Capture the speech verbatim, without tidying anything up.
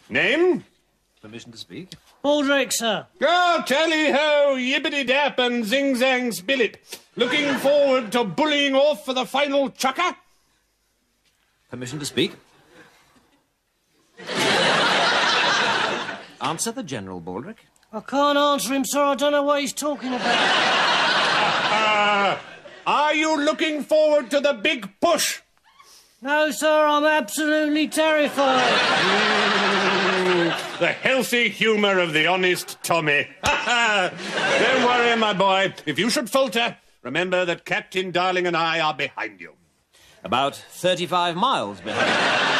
Name? Permission to speak? Baldrick, sir. Oh, tally-ho, yippity-dap and zing-zang spillit. Looking forward to bullying off for the final chucker? Permission to speak? Answer the General, Baldrick. I can't answer him, sir. I don't know what he's talking about. Uh, are you looking forward to the big push? No, sir, I'm absolutely terrified. Mm, the healthy humour of the honest Tommy. Don't worry, my boy. If you should falter, remember that Captain Darling and I are behind you. About thirty-five miles behind.